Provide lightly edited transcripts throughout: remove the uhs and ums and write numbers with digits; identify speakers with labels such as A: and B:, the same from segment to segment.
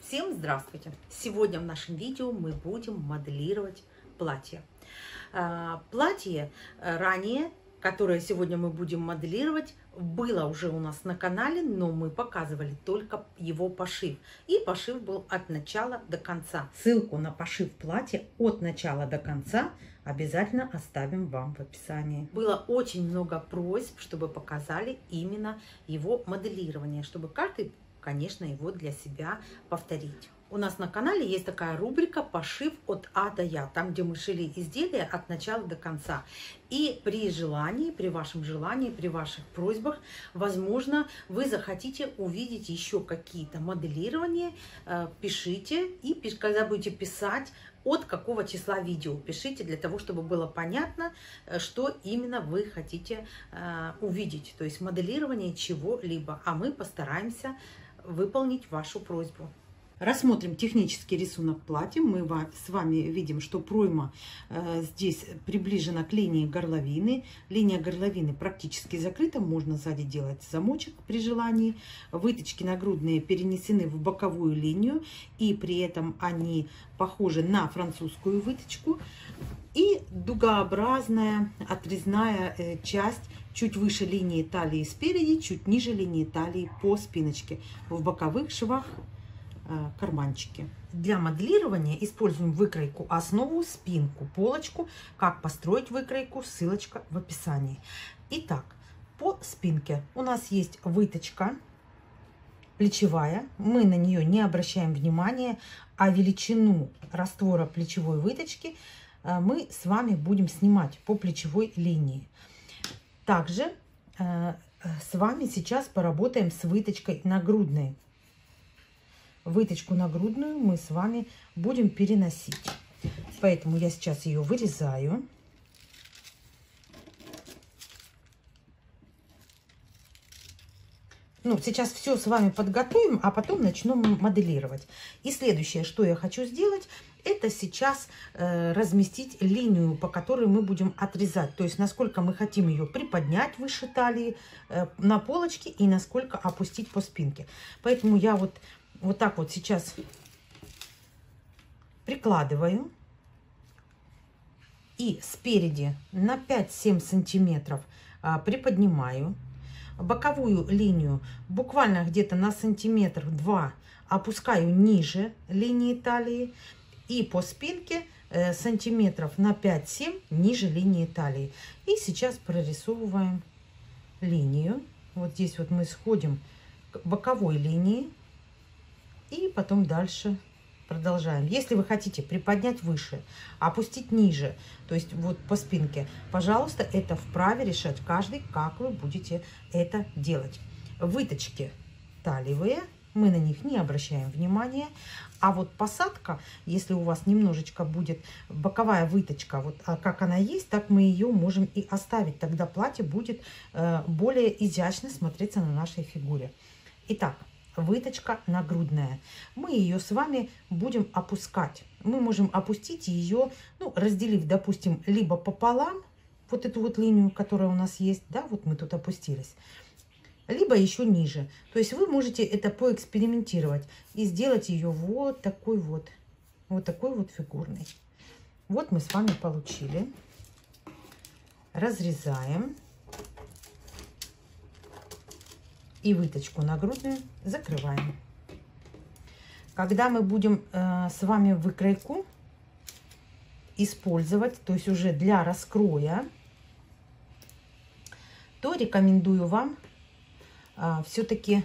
A: Всем здравствуйте! Сегодня в нашем видео мы будем моделировать платье. Платье ранее, которое сегодня мы будем моделировать, было уже у нас на канале, но мы показывали только его пошив. И пошив был от начала до конца. Ссылку на пошив платья от начала до конца обязательно оставим вам в описании. Было очень много просьб, чтобы показали именно его моделирование, чтобы каждый, конечно, его для себя повторить. У нас на канале есть такая рубрика «Пошив от А до Я», там, где мы шили изделия от начала до конца. И при желании, при вашем желании, при ваших просьбах, возможно, вы захотите увидеть еще какие-то моделирования, пишите. И когда будете писать, от какого числа видео пишите, для того, чтобы было понятно, что именно вы хотите увидеть. То есть моделирование чего-либо, а мы постараемся выполнить вашу просьбу. Рассмотрим технический рисунок платья. Мы с вами видим, что пройма здесь приближена к линии горловины. Линия горловины практически закрыта. Можно сзади делать замочек при желании. Выточки нагрудные перенесены в боковую линию. И при этом они похожи на французскую выточку. И дугообразная отрезная часть чуть выше линии талии спереди, чуть ниже линии талии по спиночке. В боковых швах карманчики. Для моделирования используем выкройку основу, спинку, полочку. Как построить выкройку, ссылочка в описании. Итак, по спинке у нас есть выточка плечевая. Мы на нее не обращаем внимания, а величину раствора плечевой выточки мы с вами будем снимать по плечевой линии. Также с вами сейчас поработаем с выточкой нагрудной. Выточку нагрудную мы с вами будем переносить. Поэтому я сейчас ее вырезаю. Сейчас все с вами подготовим, а потом начнем моделировать. И следующее, что я хочу сделать, это сейчас разместить линию, по которой мы будем отрезать. То есть, насколько мы хотим ее приподнять выше талии на полочке и насколько опустить по спинке. Поэтому я вот так вот сейчас прикладываю и спереди на 5-7 сантиметров приподнимаю. Боковую линию буквально где-то на сантиметр-два опускаю ниже линии талии. И по спинке сантиметров на 5-7 ниже линии талии. И сейчас прорисовываем линию. Вот здесь вот мы сходим к боковой линии. И потом дальше продолжаем. Если вы хотите приподнять выше, опустить ниже, то есть вот по спинке, пожалуйста, это вправе решать каждый, как вы будете это делать. Выточки талиевые, мы на них не обращаем внимания. А вот посадка, если у вас немножечко будет боковая выточка, вот как она есть, так мы ее можем и оставить. Тогда платье будет более изящно смотреться на нашей фигуре. Итак, выточка нагрудная. Мы ее с вами будем опускать. Мы можем опустить ее, разделив, допустим, либо пополам, вот эту вот линию, которая у нас есть, да, вот мы тут опустились, либо еще ниже. То есть вы можете это поэкспериментировать и сделать ее вот такой вот фигурной. Вот мы с вами получили. Разрезаем. И выточку нагрудную закрываем. Когда мы будем с вами выкройку использовать, то есть уже для раскроя, то рекомендую вам все-таки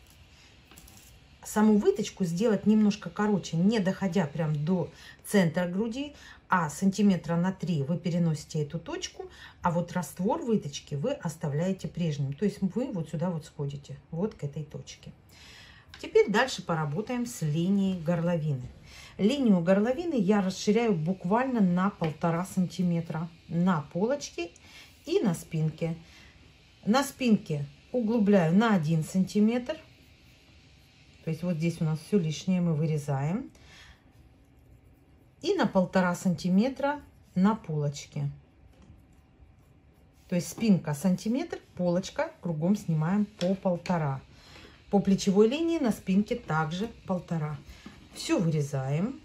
A: саму выточку сделать немножко короче, не доходя прям до центра груди, а сантиметра на 3 вы переносите эту точку, а вот раствор выточки вы оставляете прежним. То есть вы вот сюда вот сходите, вот к этой точке. Теперь дальше поработаем с линией горловины. Линию горловины я расширяю буквально на 1,5 сантиметра на полочке и на спинке. На спинке углубляю на 1 сантиметр. То есть вот здесь у нас все лишнее мы вырезаем. И на 1,5 сантиметра на полочке. То есть спинка сантиметр, полочка кругом снимаем по 1,5. По плечевой линии на спинке также 1,5. Все вырезаем.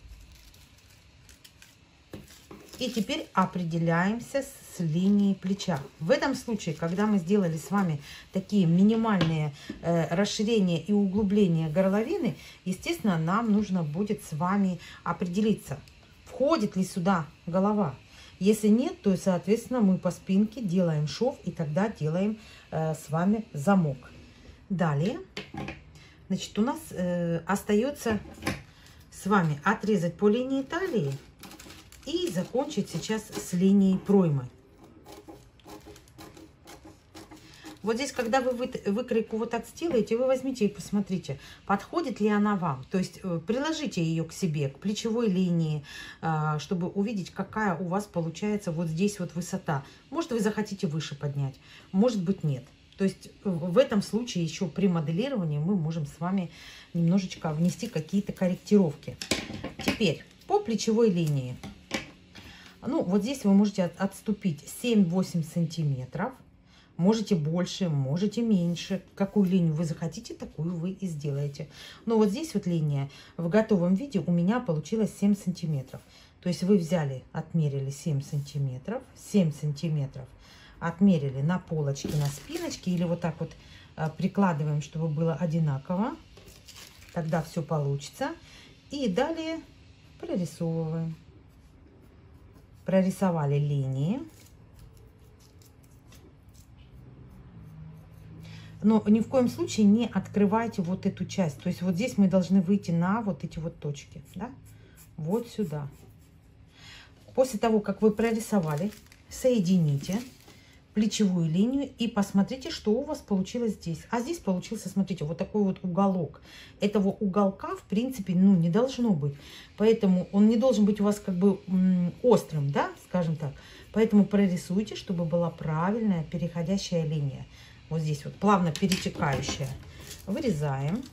A: И теперь определяемся с линией плеча. В этом случае, когда мы сделали с вами такие минимальные расширения и углубления горловины, естественно, нам нужно будет с вами определиться, входит ли сюда голова. Если нет, то, соответственно, мы по спинке делаем шов и тогда делаем с вами замок. Далее, значит, у нас остается с вами отрезать по линии талии и закончить сейчас с линией проймы. Вот здесь, когда вы выкройку вот так сделаете, вы возьмите и посмотрите, подходит ли она вам. То есть приложите ее к себе, к плечевой линии, чтобы увидеть, какая у вас получается вот здесь вот высота. Может, вы захотите выше поднять, может быть, нет. То есть в этом случае еще при моделировании мы можем с вами немножечко внести какие-то корректировки. Теперь по плечевой линии. Ну, вот здесь вы можете отступить 7-8 сантиметров. Можете больше, можете меньше. Какую линию вы захотите, такую вы и сделаете. Но вот здесь вот линия в готовом виде у меня получилась 7 сантиметров. То есть вы взяли, отмерили 7 сантиметров. 7 сантиметров отмерили на полочке, на спиночке. Или вот так вот прикладываем, чтобы было одинаково. Тогда все получится. И далее прорисовываем. Прорисовали линии. Но ни в коем случае не открывайте вот эту часть. То есть вот здесь мы должны выйти на вот эти вот точки. Да? Вот сюда. После того, как вы прорисовали, соедините плечевую линию и посмотрите, что у вас получилось здесь. А здесь получился, смотрите, вот такой вот уголок. Этого уголка, в принципе, ну, не должно быть. Поэтому он не должен быть у вас как бы острым, да, скажем так. Поэтому прорисуйте, чтобы была правильная переходящая линия. Вот здесь вот плавно перетекающая. Вырезаем.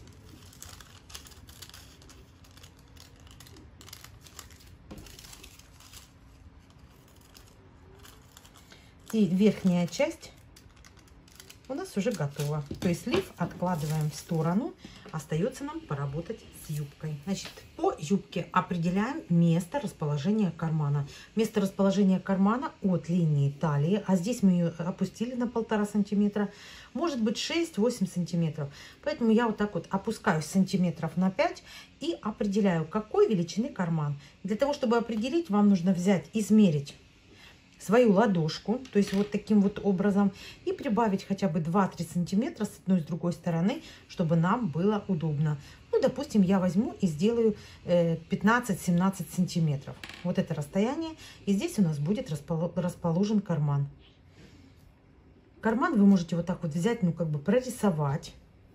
A: И верхняя часть у нас уже готова. То есть лиф откладываем в сторону. Остается нам поработать с юбкой. Значит, по юбке определяем место расположения кармана. Место расположения кармана от линии талии. А здесь мы ее опустили на 1,5 сантиметра. Может быть 6-8 сантиметров. Поэтому я вот так вот опускаюсь сантиметров на 5 и определяю, какой величины карман. Для того, чтобы определить, вам нужно взять, измерить свою ладошку, то есть вот таким вот образом, и прибавить хотя бы 2-3 сантиметра с одной и с другой стороны, чтобы нам было удобно. Ну, допустим, я возьму и сделаю 15-17 сантиметров. Вот это расстояние. И здесь у нас будет расположен карман. Карман вы можете вот так вот взять, ну, как бы прорисовать,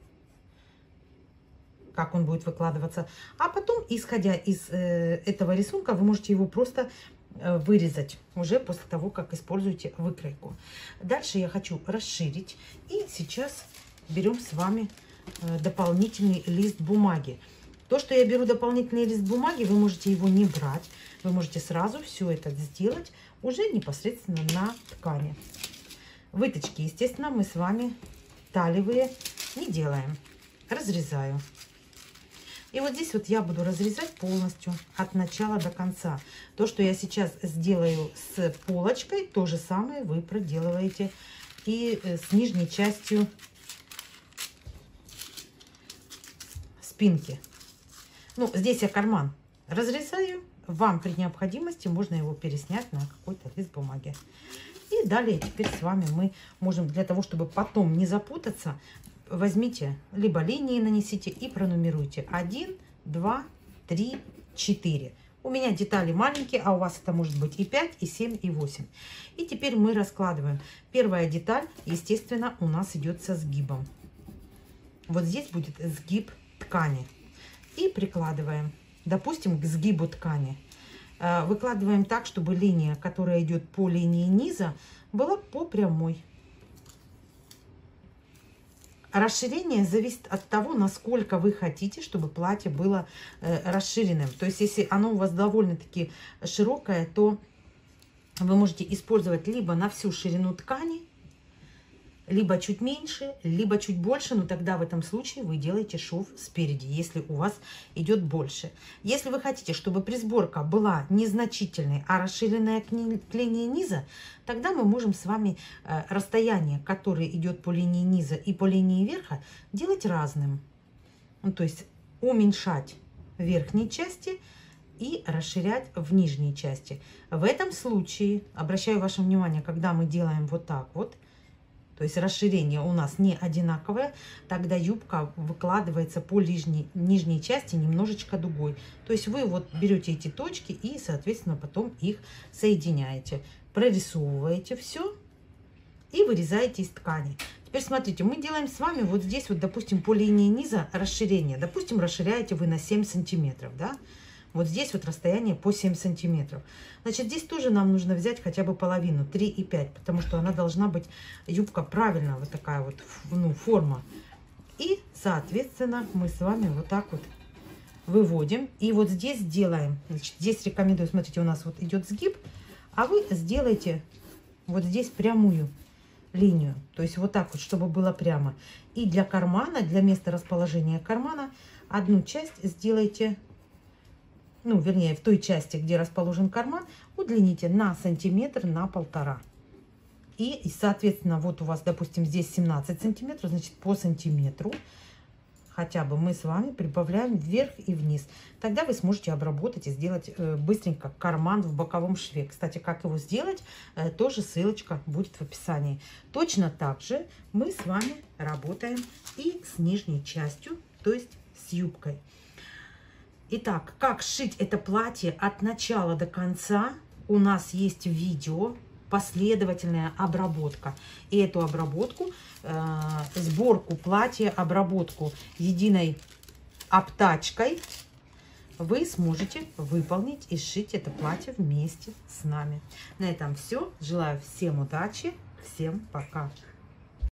A: как он будет выкладываться. А потом, исходя из этого рисунка, вы можете его просто вырезать уже после того, как используете выкройку. Дальше я хочу расширить. И сейчас берем с вами дополнительный лист бумаги. То, что я беру дополнительный лист бумаги, вы можете его не брать. Вы можете сразу все это сделать уже непосредственно на ткани. Выточки, естественно, мы с вами талиевые не делаем. Разрезаю. И вот здесь вот я буду разрезать полностью от начала до конца. То, что я сейчас сделаю с полочкой, то же самое вы проделываете и с нижней частью спинки. Ну, здесь я карман разрезаю. Вам при необходимости можно его переснять на какой-то лист бумаги. И далее теперь с вами мы можем, для того, чтобы потом не запутаться, возьмите, либо линии нанесите и пронумеруйте. 1, 2, 3, 4. У меня детали маленькие, а у вас это может быть и 5, и 7, и 8. И теперь мы раскладываем. Первая деталь, естественно, у нас идет со сгибом. Вот здесь будет сгиб ткани. И прикладываем, допустим, к сгибу ткани. Выкладываем так, чтобы линия, которая идет по линии низа, была по прямой. Расширение зависит от того, насколько вы хотите, чтобы платье было расширенным. То есть, если оно у вас довольно-таки широкое, то вы можете использовать либо на всю ширину ткани, либо чуть меньше, либо чуть больше, но тогда в этом случае вы делаете шов спереди, если у вас идет больше. Если вы хотите, чтобы присборка была незначительной, а расширенная к линии низа, тогда мы можем с вами расстояние, которое идет по линии низа и по линии верха, делать разным. Ну, то есть уменьшать в верхней части и расширять в нижней части. В этом случае, обращаю ваше внимание, когда мы делаем вот так вот, то есть расширение у нас не одинаковое, тогда юбка выкладывается по нижней части немножечко дугой. То есть вы вот берете эти точки и, соответственно, потом их соединяете. Прорисовываете все и вырезаете из ткани. Теперь смотрите, мы делаем с вами вот здесь вот, допустим, по линии низа расширение. Допустим, расширяете вы на 7 сантиметров, да? Вот здесь вот расстояние по 7 сантиметров. Значит, здесь тоже нам нужно взять хотя бы половину, 3,5, потому что она должна быть, юбка правильно, вот такая вот, ну, форма. И, соответственно, мы с вами вот так вот выводим. И вот здесь делаем, значит, здесь рекомендую, смотрите, у нас вот идет сгиб, а вы сделаете вот здесь прямую линию. То есть вот так вот, чтобы было прямо. И для кармана, для места расположения кармана, одну часть сделайте, ну, вернее, в той части, где расположен карман, удлините на сантиметр, на 1,5. И, соответственно, вот у вас, допустим, здесь 17 сантиметров, значит, по сантиметру хотя бы мы с вами прибавляем вверх и вниз. Тогда вы сможете обработать и сделать быстренько карман в боковом шве. Кстати, как его сделать, тоже ссылочка будет в описании. Точно так же мы с вами работаем и с нижней частью, то есть с юбкой. Итак, как сшить это платье от начала до конца, у нас есть видео, последовательная обработка. И эту обработку, сборку платья, обработку единой обтачкой вы сможете выполнить и сшить это платье вместе с нами. На этом все. Желаю всем удачи. Всем пока.